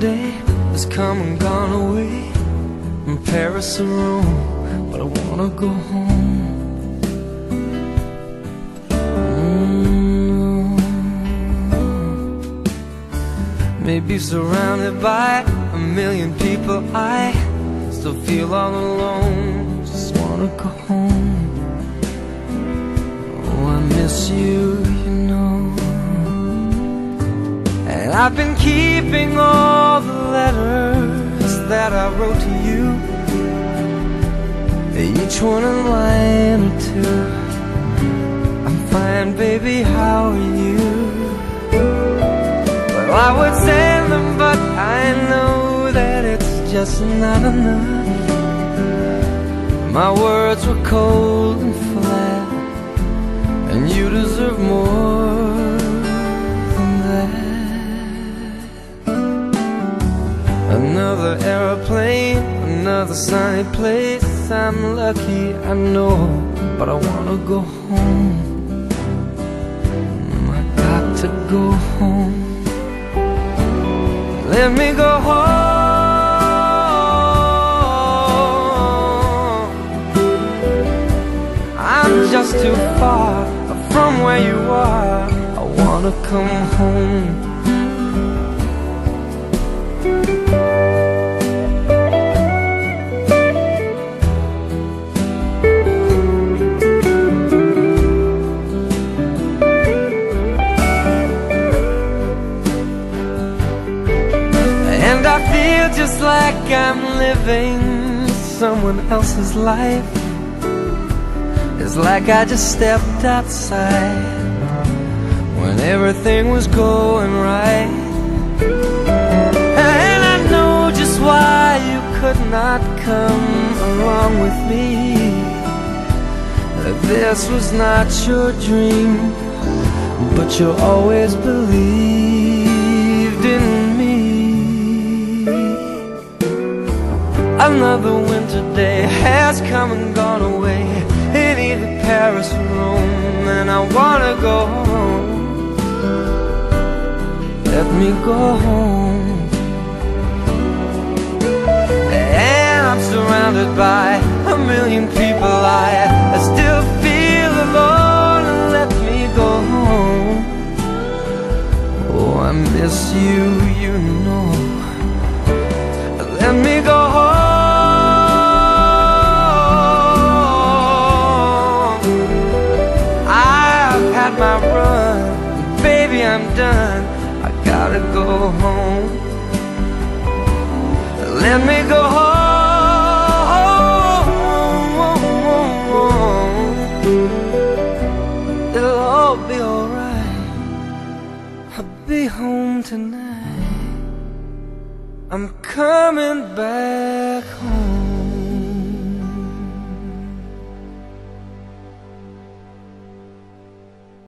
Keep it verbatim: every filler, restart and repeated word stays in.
day has come and gone away, from Paris or Rome, but I wanna go home. Maybe surrounded by a million people, I still feel all alone. Just wanna go home. Oh, I miss you, you know. And I've been keeping all the letters that I wrote to you, each one a line or two. I'm fine, baby, how are you? I would send them, but I know that it's just not enough. My words were cold and flat, and you deserve more than that. Another airplane, another sunny place. I'm lucky, I know, but I wanna go home. I got to go home. Let me go home. I'm just too far from where you are. I wanna come home. I feel just like I'm living someone else's life. It's like I just stepped outside when everything was going right. And I know just why you could not come along with me. This was not your dream, but you always believed in me. Another winter day has come and gone away in either Paris or Rome, and I wanna go home. Let me go home. And I'm surrounded by a million people, I, I still feel alone. Let me go home. Oh, I miss you, you know. Let me go home. My run, baby, I'm done. I gotta go home. Let me go home. It'll all be alright. I'll be home tonight. I'm coming back home.